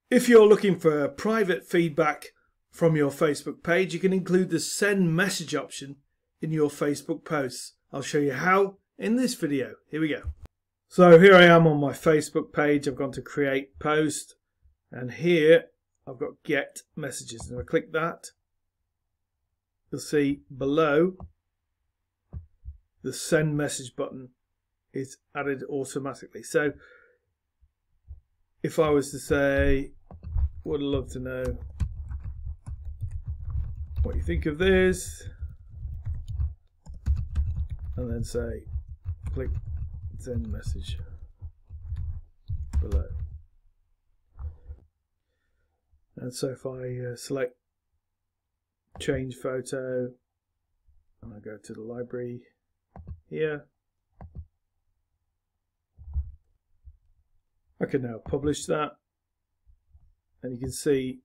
If you're looking for private feedback from your Facebook page, you can include the send message option in your Facebook posts. I'll show you how in this video. Here we go. So here I am on my Facebook page. I've gone to create post, and here I've got get messages. And if I click that, you'll see below the send message button is added automatically. So if I was to say, would love to know what you think of this, and then say click send message below. And so if I select change photo and I go to the library here, I can now publish that, and you can see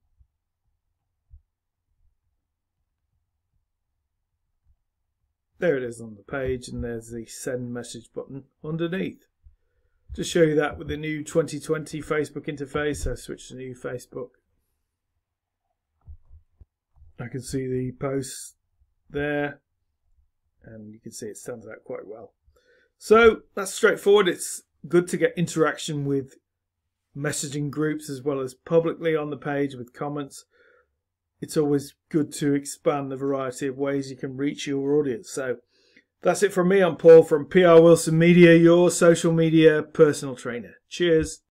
there it is on the page, and there's the send message button underneath. To show you that with the new 2020 Facebook interface, I switch to new Facebook. I can see the posts there, and you can see it stands out quite well. So that's straightforward. It's good to get interaction with messaging groups as well as publicly on the page with comments. It's always good to expand the variety of ways you can reach your audience. So that's it from me. I'm Paul from PR Wilson Media, your social media personal trainer. Cheers.